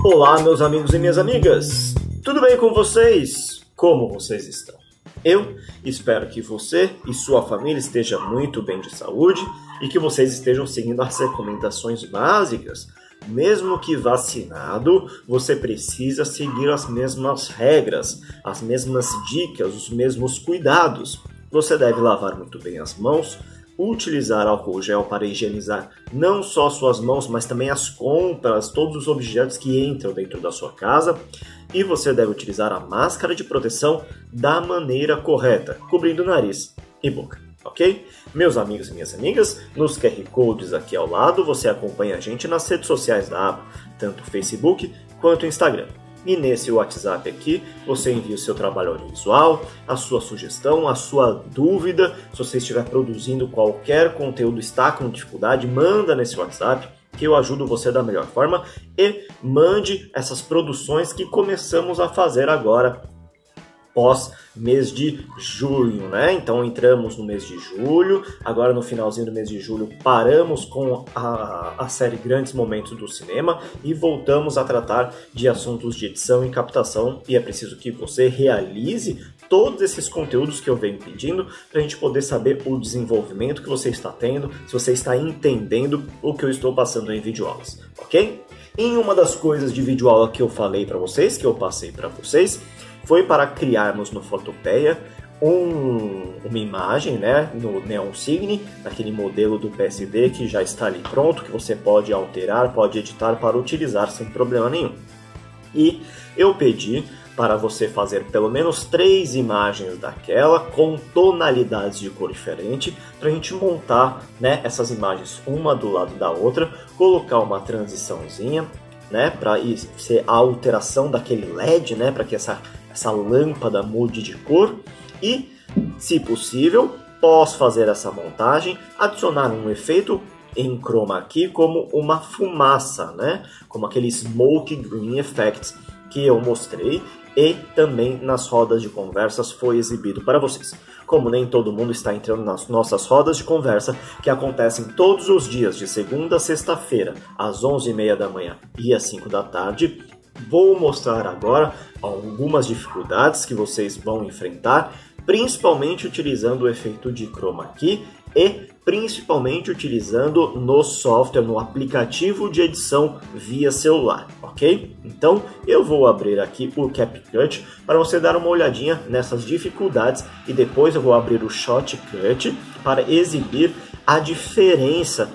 Olá, meus amigos e minhas amigas! Tudo bem com vocês? Como vocês estão? Eu espero que você e sua família estejam muito bem de saúde e que vocês estejam seguindo as recomendações básicas. Mesmo que vacinado, você precisa seguir as mesmas regras, as mesmas dicas, os mesmos cuidados. Você deve lavar muito bem as mãos, utilizar álcool gel para higienizar não só suas mãos, mas também as compras, todos os objetos que entram dentro da sua casa. E você deve utilizar a máscara de proteção da maneira correta, cobrindo o nariz e boca, ok? Meus amigos e minhas amigas, nos QR Codes aqui ao lado, você acompanha a gente nas redes sociais da aba, tanto Facebook quanto Instagram. E nesse WhatsApp aqui, você envia o seu trabalho audiovisual, a sua sugestão, a sua dúvida. Se você estiver produzindo qualquer conteúdo, está com dificuldade, manda nesse WhatsApp que eu ajudo você da melhor forma e mande essas produções que começamos a fazer agora pós mês de junho, né? Então entramos no mês de julho, agora no finalzinho do mês de julho paramos com a série Grandes Momentos do Cinema e voltamos a tratar de assuntos de edição e captação, e é preciso que você realize todos esses conteúdos que eu venho pedindo para a gente poder saber o desenvolvimento que você está tendo, se você está entendendo o que eu estou passando em videoaulas, ok? Em uma das coisas de videoaula que eu falei para vocês, que eu passei para vocês, foi para criarmos no Fotopeia uma imagem, né, no Neon Sign, naquele modelo do PSD que já está ali pronto, que você pode alterar, pode editar para utilizar sem problema nenhum. E eu pedi para você fazer pelo menos 3 imagens daquela com tonalidades de cor diferente para a gente montar, né, essas imagens uma do lado da outra, colocar uma transiçãozinha, né, para ser a alteração daquele LED, né, para que essa lâmpada mude de cor e, se possível, após fazer essa montagem, adicionar um efeito em chroma key como uma fumaça, né, como aquele smoke green effect que eu mostrei e também nas rodas de conversas foi exibido para vocês. Como nem todo mundo está entrando nas nossas rodas de conversa, que acontecem todos os dias, de segunda a sexta-feira, às 11h30 da manhã e às 5 da tarde, vou mostrar agora algumas dificuldades que vocês vão enfrentar, principalmente utilizando o efeito de chroma key e principalmente utilizando no software, no aplicativo de edição via celular, ok? Então eu vou abrir aqui o CapCut para você dar uma olhadinha nessas dificuldades e depois eu vou abrir o Shotcut para exibir a diferença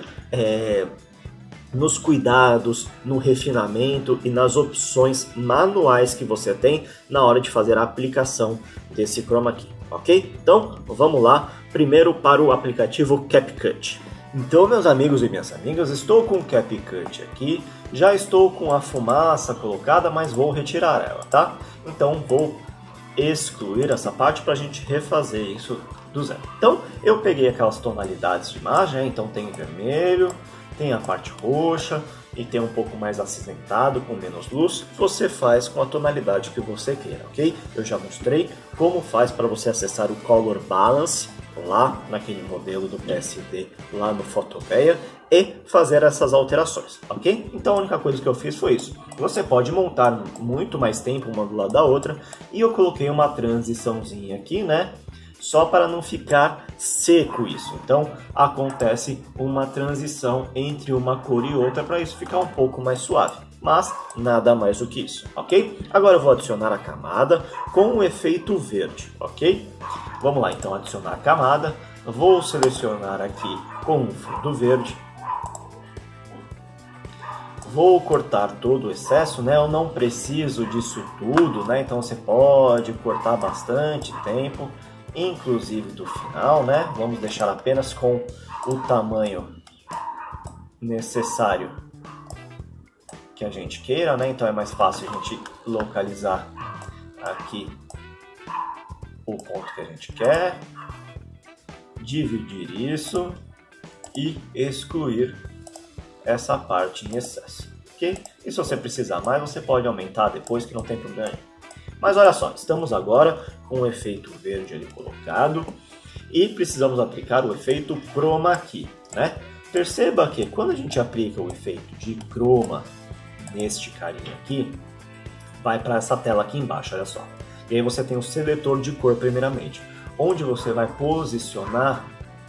nos cuidados, no refinamento e nas opções manuais que você tem na hora de fazer a aplicação desse chroma key, ok? Então, vamos lá, primeiro para o aplicativo CapCut. Então, meus amigos e minhas amigas, estou com o CapCut aqui, já estou com a fumaça colocada, mas vou retirar ela, tá? Então, vou excluir essa parte para a gente refazer isso do zero. Então, eu peguei aquelas tonalidades de imagem, então tem vermelho, tem a parte roxa e tem um pouco mais acinzentado, com menos luz. Você faz com a tonalidade que você queira, ok? Eu já mostrei como faz para você acessar o Color Balance lá naquele modelo do PSD, lá no Fotopeia, e fazer essas alterações, ok? Então a única coisa que eu fiz foi isso. Você pode montar muito mais tempo uma do lado da outra, e eu coloquei uma transiçãozinha aqui, né? Só para não ficar seco isso. Então acontece uma transição entre uma cor e outra para isso ficar um pouco mais suave. Mas nada mais do que isso, ok? Agora eu vou adicionar a camada com o efeito verde, ok? Vamos lá, então adicionar a camada. Vou selecionar aqui com o fundo verde. Vou cortar todo o excesso, né? Eu não preciso disso tudo, né? Então você pode cortar bastante tempo, inclusive do final, né? Vamos deixar apenas com o tamanho necessário que a gente queira, né? Então é mais fácil a gente localizar aqui o ponto que a gente quer, dividir isso e excluir essa parte em excesso, ok? E se você precisar mais, você pode aumentar depois, que não tem problema. Mas olha só, estamos agora com o efeito verde ali colocado e precisamos aplicar o efeito chroma key, né? Perceba que quando a gente aplica o efeito de chroma neste carinha aqui, vai para essa tela aqui embaixo, olha só. E aí você tem o seletor de cor primeiramente, onde você vai posicionar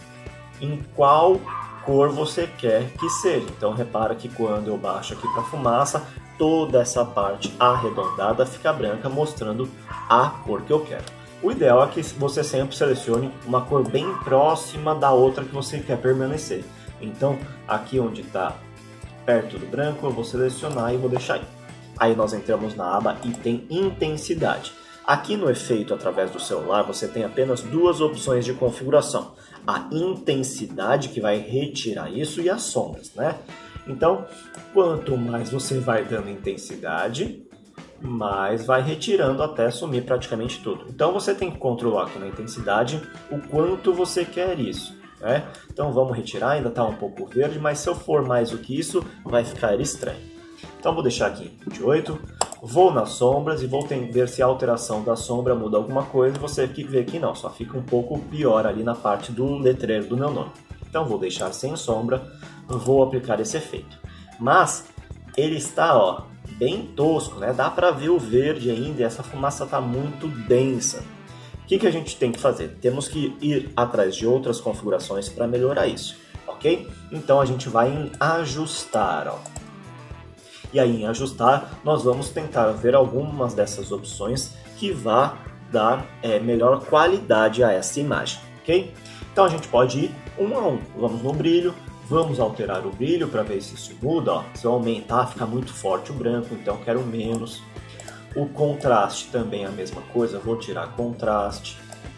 em qual cor você quer que seja. Então repara que quando eu baixo aqui para fumaça, toda essa parte arredondada fica branca, mostrando a cor que eu quero. O ideal é que você sempre selecione uma cor bem próxima da outra que você quer permanecer. Então aqui onde está perto do branco eu vou selecionar e vou deixar aí. Aí nós entramos na aba Item Intensidade. Aqui no efeito através do celular você tem apenas duas opções de configuração. A intensidade, que vai retirar isso, e as sombras, né? Então, quanto mais você vai dando intensidade, mais vai retirando até sumir praticamente tudo. Então você tem que controlar aqui na intensidade o quanto você quer isso, né? Então vamos retirar, ainda está um pouco verde, mas se eu for mais do que isso, vai ficar estranho. Então vou deixar aqui 28, vou nas sombras e vou ver se a alteração da sombra muda alguma coisa. Você vê que não, só fica um pouco pior ali na parte do letreiro do meu nome. Então vou deixar sem sombra, vou aplicar esse efeito. Mas ele está, ó, bem tosco, né? Dá para ver o verde ainda e essa fumaça está muito densa. O que a gente tem que fazer? Temos que ir atrás de outras configurações para melhorar isso, ok? Então a gente vai em ajustar, ó. E aí em ajustar nós vamos tentar ver algumas dessas opções que vá dar melhor qualidade a essa imagem, ok? Então a gente pode ir um a um. Vamos no brilho, vamos alterar o brilho para ver se isso muda, ó. Se eu aumentar fica muito forte o branco, então quero menos. O contraste também é a mesma coisa, vou tirar contraste.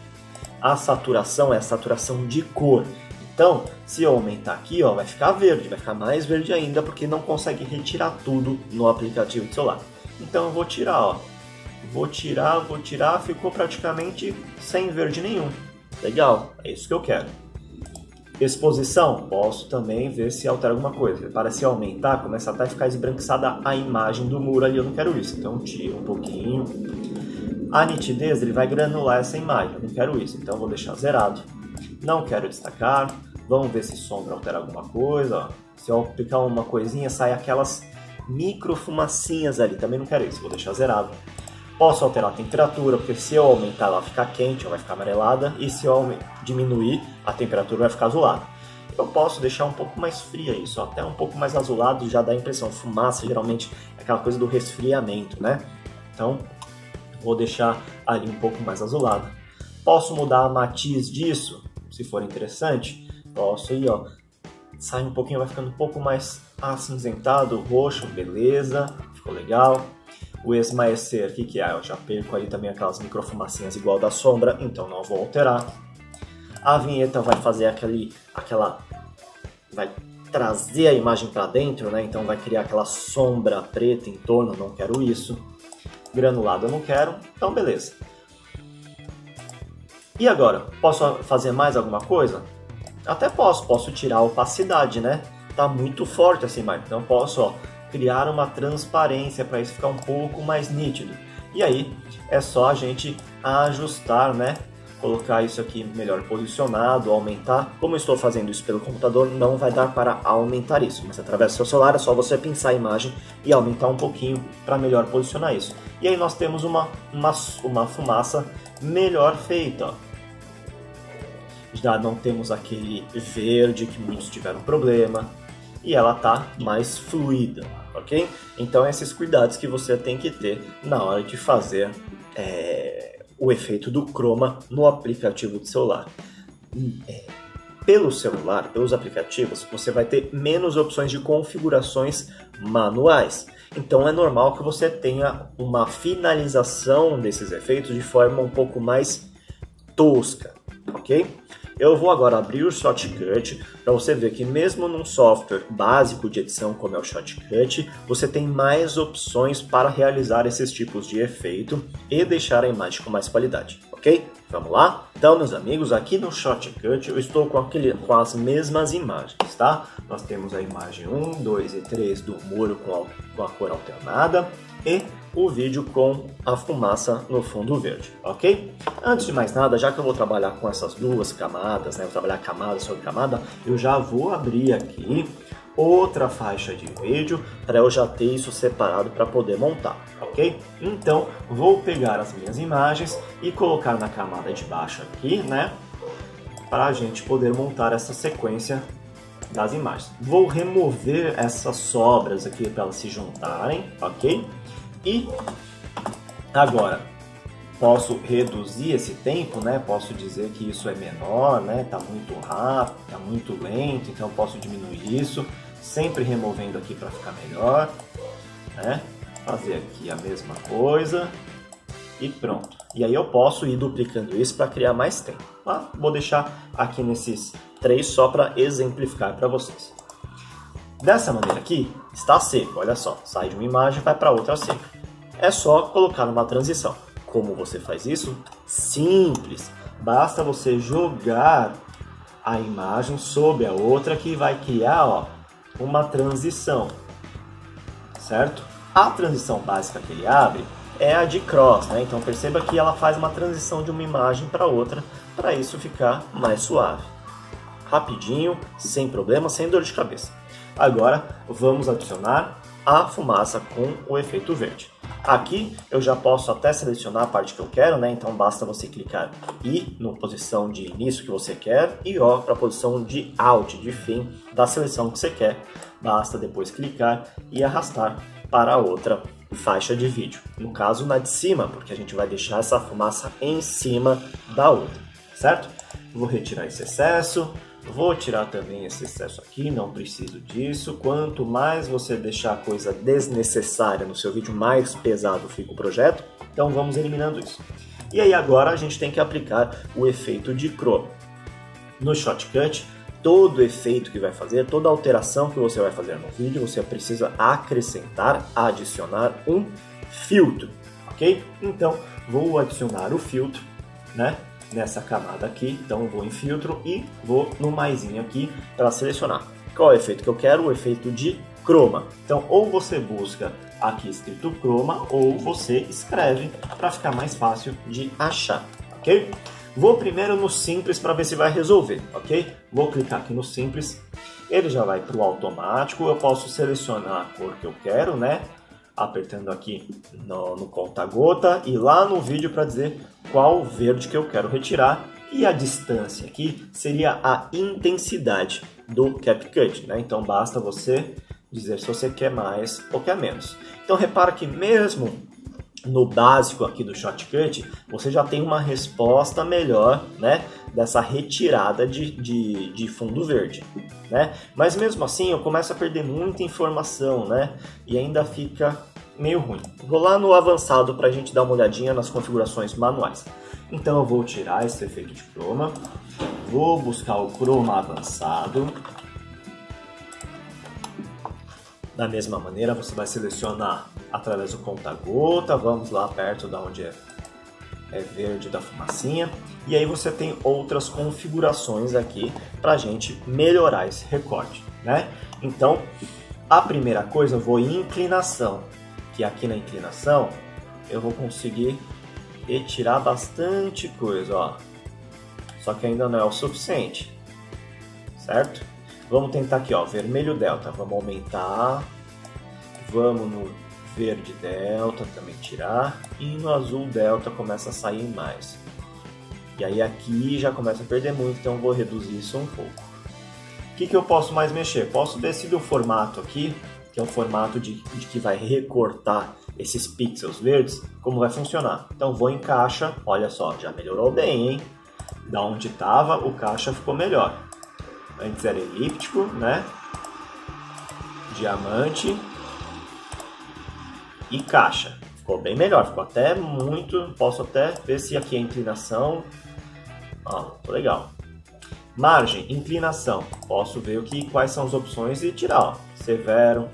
A saturação é a saturação de cor. Então, se eu aumentar aqui, ó, vai ficar verde, vai ficar mais verde ainda, porque não consegue retirar tudo no aplicativo do celular. Então eu vou tirar, ó. Vou tirar, ficou praticamente sem verde nenhum. Legal, é isso que eu quero. Exposição, posso também ver se altera alguma coisa. Parece aumentar, começa até a ficar esbranquiçada a imagem do muro ali, eu não quero isso. Então tiro um pouquinho. A nitidez, ele vai granular essa imagem, eu não quero isso, então eu vou deixar zerado. Não quero destacar, vamos ver se sombra altera alguma coisa. Ó. Se eu aplicar uma coisinha, sai aquelas micro fumacinhas ali, também não quero isso, vou deixar zerado. Posso alterar a temperatura, porque se eu aumentar ela vai ficar quente, ela vai ficar amarelada, e se eu diminuir, a temperatura vai ficar azulada. Eu posso deixar um pouco mais fria isso, até um pouco mais azulado, já dá a impressão. Fumaça geralmente é aquela coisa do resfriamento, né? Então, vou deixar ali um pouco mais azulado. Posso mudar a matiz disso, se for interessante. Posso ir, ó, sai um pouquinho, vai ficando um pouco mais acinzentado, roxo, beleza, ficou legal. O esmaecer, o que é? Eu já perco ali também aquelas microfumacinhas igual da sombra, então não vou alterar. A vinheta vai fazer vai trazer a imagem para dentro, né? Então vai criar aquela sombra preta em torno, não quero isso. Granulado eu não quero, então beleza. E agora, posso fazer mais alguma coisa? Até posso tirar a opacidade, né? Tá muito forte essa imagem, então posso, ó, criar uma transparência para isso ficar um pouco mais nítido. E aí é só a gente ajustar, né? Colocar isso aqui melhor posicionado, aumentar. Como eu estou fazendo isso pelo computador, não vai dar para aumentar isso, mas através do seu celular é só você pinçar a imagem e aumentar um pouquinho para melhor posicionar isso. E aí nós temos uma fumaça melhor feita, ó. Já não temos aquele verde que muitos tiveram problema e ela tá mais fluida, ok? Então esses cuidados que você tem que ter na hora de fazer o efeito do chroma no aplicativo do celular. Pelo celular, pelos aplicativos, você vai ter menos opções de configurações manuais. Então é normal que você tenha uma finalização desses efeitos de forma um pouco mais tosca, ok? Eu vou agora abrir o Shotcut para você ver que mesmo num software básico de edição como é o Shotcut, você tem mais opções para realizar esses tipos de efeito e deixar a imagem com mais qualidade, ok? Vamos lá? Então, meus amigos, aqui no Shotcut eu estou com as mesmas imagens, tá? Nós temos a imagem 1, 2 e 3 do muro com a cor alternada e o vídeo com a fumaça no fundo verde, ok? Antes de mais nada, já que eu vou trabalhar com essas duas camadas, né, vou trabalhar camada sobre camada, eu já vou abrir aqui outra faixa de vídeo para eu já ter isso separado para poder montar, ok? Então vou pegar as minhas imagens e colocar na camada de baixo aqui, né? Para a gente poder montar essa sequência das imagens. Vou remover essas sobras aqui para elas se juntarem, ok? E agora posso reduzir esse tempo, né? Posso dizer que isso é menor, né? Tá muito rápido, tá muito lento, então posso diminuir isso, sempre removendo aqui para ficar melhor, né? Fazer aqui a mesma coisa e pronto. E aí eu posso ir duplicando isso para criar mais tempo. Tá? Vou deixar aqui nesses 3 só para exemplificar para vocês. Dessa maneira aqui, está seco, olha só, sai de uma imagem e vai para outra seca. É só colocar numa transição. Como você faz isso? Simples, basta você jogar a imagem sobre a outra que vai criar, ó, uma transição, certo? A transição básica que ele abre é a de cross, né? Então perceba que ela faz uma transição de uma imagem para outra, para isso ficar mais suave. Rapidinho, sem problema, sem dor de cabeça. Agora vamos adicionar a fumaça com o efeito verde. Aqui eu já posso até selecionar a parte que eu quero, né? Então basta você clicar I na posição de início que você quer e O para a posição de Alt, de fim da seleção que você quer. Basta depois clicar e arrastar para a outra faixa de vídeo. No caso, na de cima, porque a gente vai deixar essa fumaça em cima da outra, certo? Vou retirar esse excesso. Vou tirar também esse excesso aqui, não preciso disso. Quanto mais você deixar a coisa desnecessária no seu vídeo, mais pesado fica o projeto. Então vamos eliminando isso. E aí agora a gente tem que aplicar o efeito de chroma. No Shotcut, todo efeito que vai fazer, toda alteração que você vai fazer no vídeo, você precisa acrescentar, adicionar um filtro, ok? Então vou adicionar o filtro, né? Nessa camada aqui, então eu vou em filtro e vou no maisinho aqui para selecionar. Qual é o efeito que eu quero? O efeito de chroma. Então ou você busca aqui escrito chroma ou você escreve para ficar mais fácil de achar, ok? Vou primeiro no simples para ver se vai resolver, ok? Vou clicar aqui no simples, ele já vai para o automático, eu posso selecionar a cor que eu quero, né? Apertando aqui no conta-gota e lá no vídeo para dizer qual verde que eu quero retirar. E a distância aqui seria a intensidade do CapCut, né? Então basta você dizer se você quer mais ou quer menos. Então repara que mesmo no básico aqui do Shotcut, você já tem uma resposta melhor, né? Dessa retirada de fundo verde, né? Mas mesmo assim eu começo a perder muita informação, né? E ainda fica meio ruim. Vou lá no avançado para a gente dar uma olhadinha nas configurações manuais. Então eu vou tirar esse efeito de chroma, vou buscar o chroma avançado. Da mesma maneira você vai selecionar através do conta-gota, vamos lá perto da onde é verde da fumacinha. E aí você tem outras configurações aqui para a gente melhorar esse recorte, né? Então, a primeira coisa eu vou em inclinação, que aqui na inclinação eu vou conseguir retirar bastante coisa, ó. Só que ainda não é o suficiente, certo? Vamos tentar aqui, ó, vermelho delta, vamos aumentar, vamos no verde delta também tirar e no azul delta começa a sair mais. E aí aqui já começa a perder muito, então eu vou reduzir isso um pouco. O que eu posso mais mexer? Posso decidir o formato aqui, que é o formato de que vai recortar esses pixels verdes, como vai funcionar. Então vou em caixa, olha só, já melhorou bem, hein? Da onde estava, o caixa ficou melhor. Antes era elíptico, né? Diamante e caixa. Ficou bem melhor, ficou até muito... Posso até ver se aqui é inclinação. Ó, ficou legal. Margem, inclinação. Posso ver quais são as opções e tirar, ó. Severo.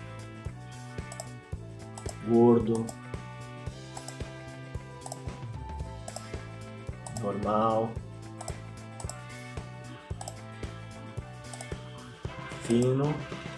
Gordo. Normal. Fino.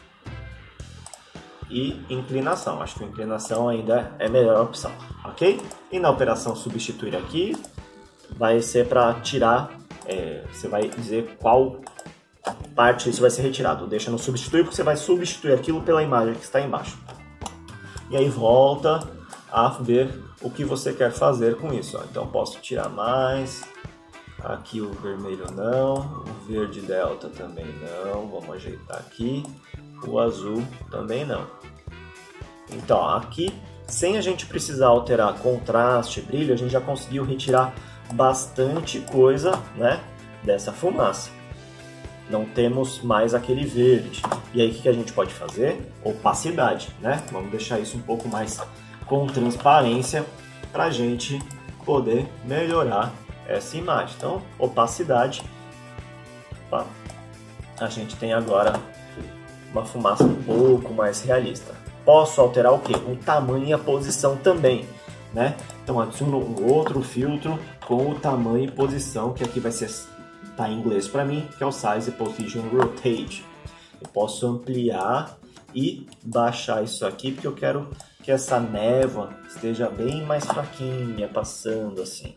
E inclinação. Acho que a inclinação ainda é a melhor opção, ok? E na operação substituir aqui, vai ser para tirar, você vai dizer qual parte isso vai ser retirado. Deixa no substituir, porque você vai substituir aquilo pela imagem que está embaixo. E aí volta a ver o que você quer fazer com isso. Ó. Então posso tirar mais, aqui o vermelho não, o verde delta também não, vamos ajeitar aqui, o azul também não. Então ó, aqui, sem a gente precisar alterar contraste, brilho, a gente já conseguiu retirar bastante coisa, né, dessa fumaça. Não temos mais aquele verde. E aí o que a gente pode fazer? Opacidade, né? Vamos deixar isso um pouco mais com transparência para a gente poder melhorar essa imagem. Então, opacidade. Opa. A gente tem agora uma fumaça um pouco mais realista. Posso alterar o quê? O tamanho e a posição também, né? Então adiciono um outro filtro com o tamanho e posição, que aqui vai ser, tá em inglês para mim, que é o Size Position Rotate. Eu posso ampliar e baixar isso aqui, porque eu quero que essa névoa esteja bem mais fraquinha, passando assim.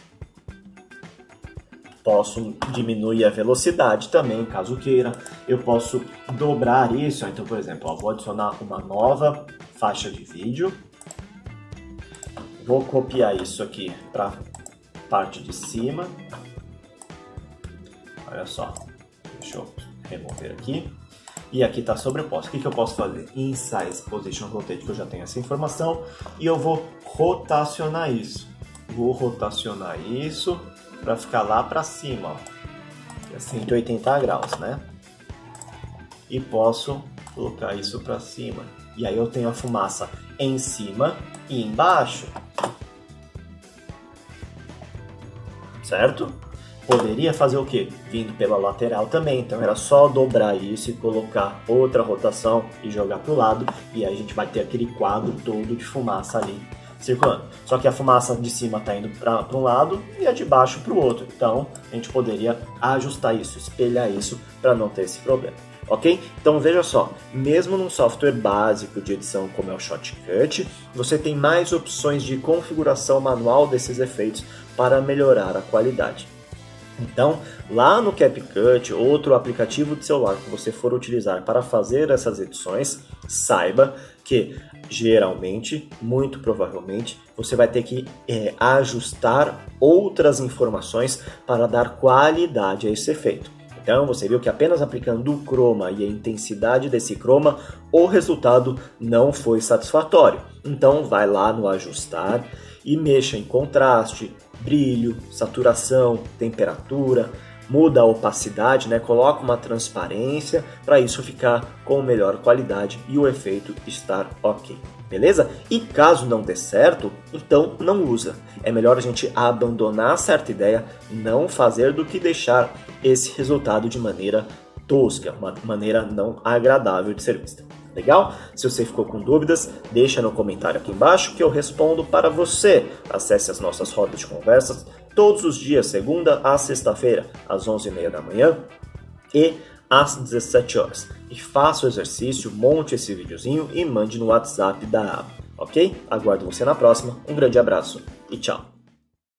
Posso diminuir a velocidade também, caso queira. Eu posso dobrar isso. Então, por exemplo, vou adicionar uma nova faixa de vídeo. Vou copiar isso aqui para a parte de cima. Olha só. Deixa eu remover aqui. E aqui está sobreposto. O que eu posso fazer? In Size Position Rotate, que eu já tenho essa informação. E eu vou rotacionar isso. Vou rotacionar isso para ficar lá para cima, ó. 180 graus, né? E posso colocar isso para cima. E aí eu tenho a fumaça em cima e embaixo. Certo? Poderia fazer o quê? Vindo pela lateral também. Então era só dobrar isso e colocar outra rotação e jogar para o lado. E aí a gente vai ter aquele quadro todo de fumaça ali circulando. Só que a fumaça de cima está indo para um lado e a de baixo para o outro. Então a gente poderia ajustar isso, espelhar isso para não ter esse problema. Ok? Então veja só, mesmo num software básico de edição como é o Shotcut, você tem mais opções de configuração manual desses efeitos para melhorar a qualidade. Então, lá no CapCut, outro aplicativo de celular que você for utilizar para fazer essas edições, saiba que geralmente, muito provavelmente, você vai ter que ajustar outras informações para dar qualidade a esse efeito. Então, você viu que apenas aplicando o chroma e a intensidade desse chroma, o resultado não foi satisfatório. Então, vai lá no ajustar e mexa em contraste, brilho, saturação, temperatura, muda a opacidade, né? Coloca uma transparência para isso ficar com melhor qualidade e o efeito estar ok. Beleza? E caso não dê certo, então não usa. É melhor a gente abandonar certa ideia, não fazer do que deixar esse resultado de maneira tosca, uma maneira não agradável de ser vista. Legal? Se você ficou com dúvidas, deixa no comentário aqui embaixo que eu respondo para você. Acesse as nossas rodas de conversas todos os dias, segunda a sexta-feira, às 11h30 da manhã e às 17 horas. E faça o exercício, monte esse videozinho e mande no WhatsApp da aba, ok? Aguardo você na próxima, um grande abraço e tchau!